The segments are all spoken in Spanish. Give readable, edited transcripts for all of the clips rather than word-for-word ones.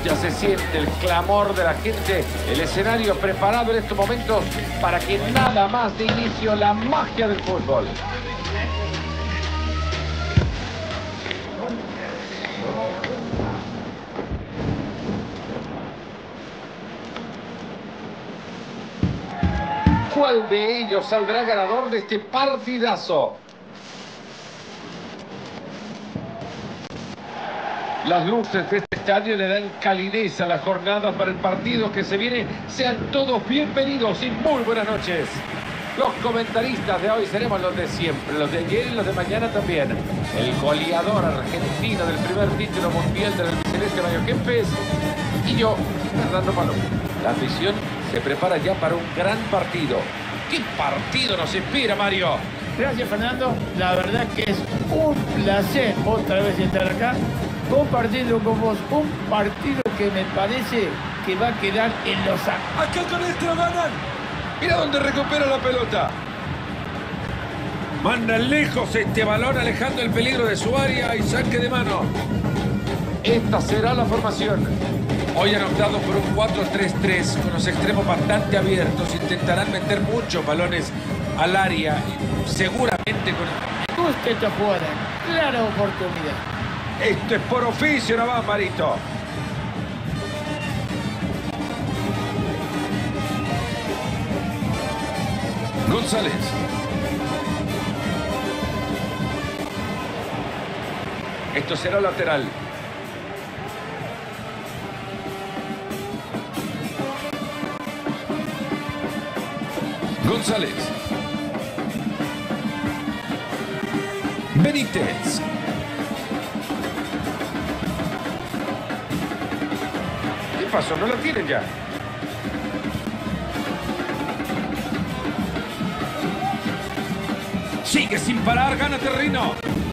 Ya se siente el clamor de la gente, el escenario preparado en estos momentos para que nada más de inicio la magia del fútbol. ¿Cuál de ellos saldrá ganador de este partidazo? Las luces de este estadio le dan calidez a la jornada para el partido que se viene. Sean todos bienvenidos y muy buenas noches. Los comentaristas de hoy seremos los de siempre, los de ayer y los de mañana también. El goleador argentino del primer título mundial del albiceleste, Mario Kempes, y yo, Fernando Paloma. La afición se prepara ya para un gran partido. ¿Qué partido nos inspira, Mario? Gracias, Fernando. La verdad que es un placer otra vez estar acá compartiendo con vos un partido que me parece que va a quedar en los actos. Acá con esto lo ganan. Mira dónde recupera la pelota. Manda lejos este balón, alejando el peligro de su área y saque de mano. Esta será la formación. Hoy han optado por un 4-3-3 con los extremos bastante abiertos. Intentarán meter muchos balones al área, seguramente con... Me gusta esta jugada, clara oportunidad. Esto es por oficio, no va, Marito. González. Esto será lateral. González. Benítez. ¿Qué pasó? ¿No la tienen ya? Sigue sin parar, gana terreno.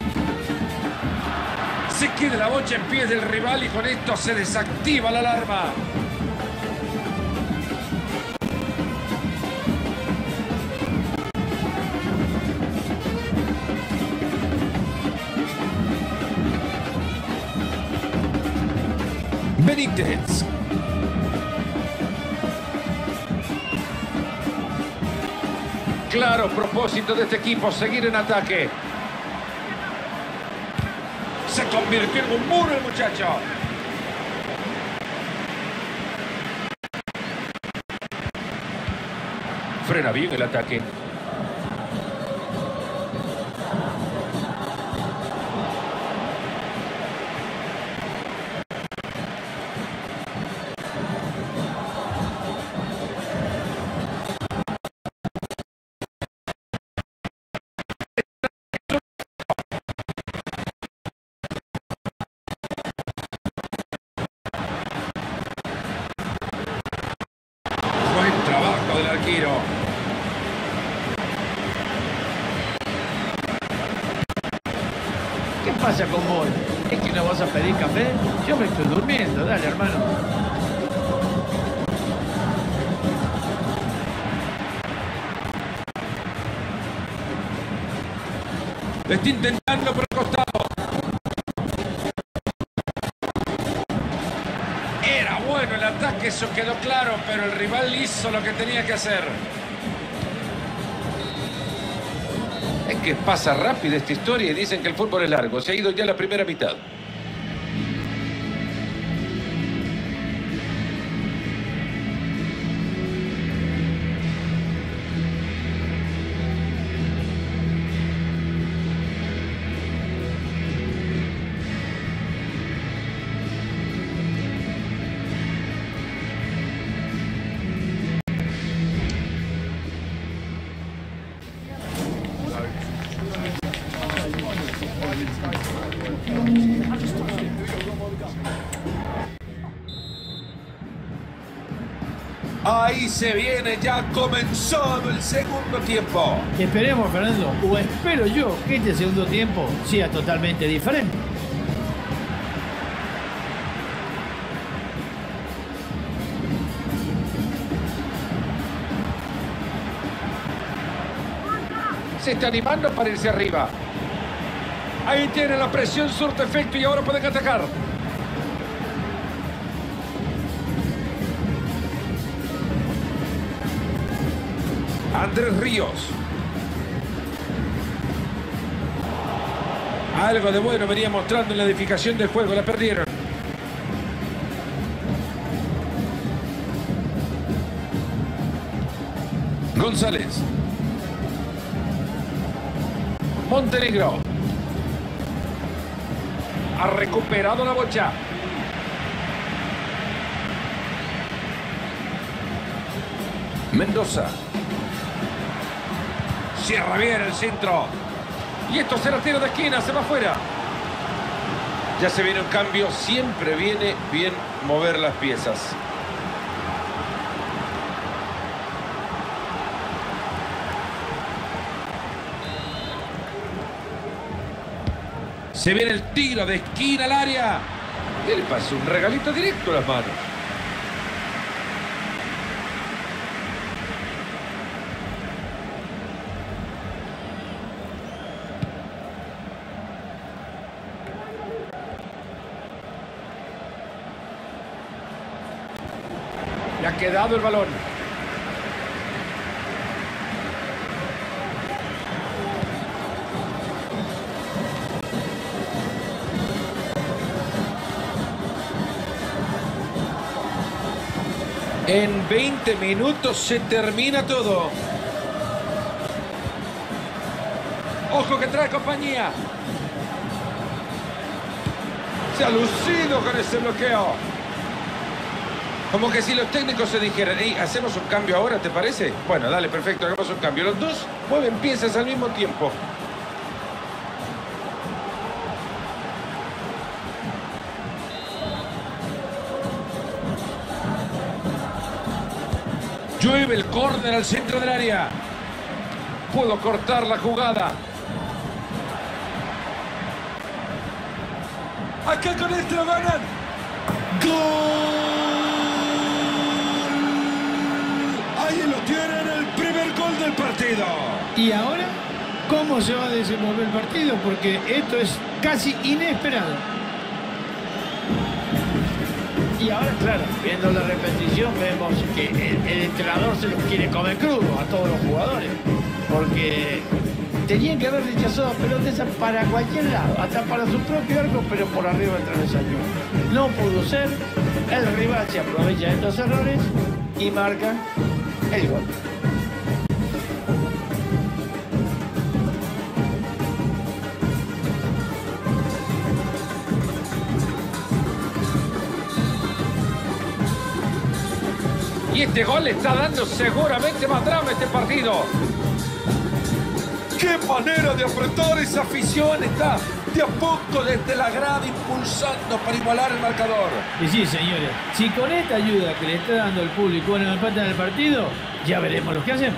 Se queda la bocha en pies del rival y con esto se desactiva la alarma. Benítez. Claro propósito de este equipo, seguir en ataque. Se convirtió en un muro el muchacho. Frena bien el ataque. ¿Qué pasa con vos? ¿Es que no vas a pedir café? Yo me estoy durmiendo, dale, hermano. Lo está intentando por el costado. Era bueno el ataque, eso quedó claro, pero el rival hizo lo que tenía que hacer. Es que pasa rápido esta historia y dicen que el fútbol es largo. Se ha ido ya la primera mitad. Ahí se viene, ya comenzó el segundo tiempo. Esperemos, Fernando, o espero yo que este segundo tiempo sea totalmente diferente. Se está animando para irse arriba. Ahí tiene la presión, surte efecto y ahora pueden atacar. Andrés Ríos. Algo de bueno venía mostrando en la edificación del juego. La perdieron. González. Montenegro. Ha recuperado la bocha. Mendoza. Cierra bien el centro. Y esto será tiro de esquina, se va afuera. Ya se viene un cambio, siempre viene bien mover las piezas. Se viene el tiro de esquina al área. ¿Qué le pasó? Un regalito directo a las manos. Le ha quedado el balón. En 20 minutos se termina todo. Ojo que trae compañía. Se ha lucido con ese bloqueo. Como que si los técnicos se dijeran, hey, ¿hacemos un cambio ahora, te parece? Bueno, dale, perfecto, hagamos un cambio. Los dos mueven piezas al mismo tiempo. Llueve el córner al centro del área. Pudo cortar la jugada. Acá con este lo ganan. ¡Gol! Ahí lo tienen, el primer gol del partido. ¿Y ahora cómo se va a desenvolver el partido? Porque esto es casi inesperado. Y ahora, claro, viendo la repetición, vemos que el entrenador se los quiere comer crudo a todos los jugadores. Porque tenían que haber rechazado pelotas para cualquier lado, hasta para su propio arco, pero por arriba del travesaño. No pudo ser, el rival se aprovecha de estos errores y marca el gol. Y este gol le está dando seguramente más drama a este partido. ¡Qué manera de apretar esa afición! Está de a poco desde la grada impulsando para igualar el marcador. Y sí, señores, si con esta ayuda que le está dando el público nos empatan el partido, ya veremos lo que hacemos.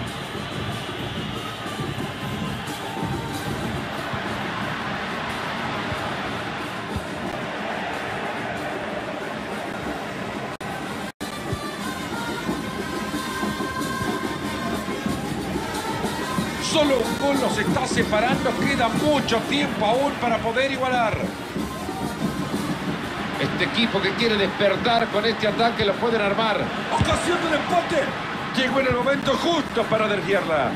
Solo un gol nos está separando, queda mucho tiempo aún para poder igualar. Este equipo que quiere despertar con este ataque lo pueden armar. ¡Ocasión del empate! Llegó en el momento justo para desviarla.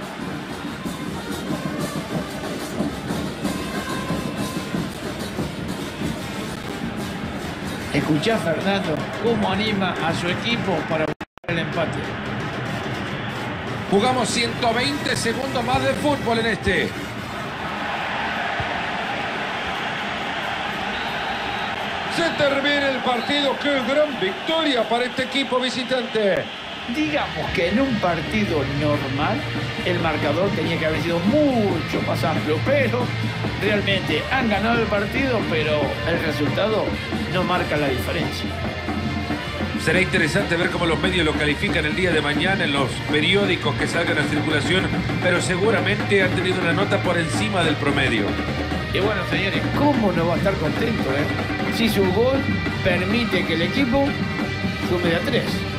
Escuchá, Fernando, cómo anima a su equipo para buscar el empate. Jugamos 120 segundos más de fútbol en este. Se termina el partido. ¡Qué gran victoria para este equipo visitante! Digamos que en un partido normal el marcador tenía que haber sido mucho más amplio, pero realmente han ganado el partido, pero el resultado no marca la diferencia. Será interesante ver cómo los medios lo califican el día de mañana en los periódicos que salgan a circulación, pero seguramente han tenido una nota por encima del promedio. Y bueno, señores, ¿cómo no va a estar contento, si su gol permite que el equipo sume de a 3?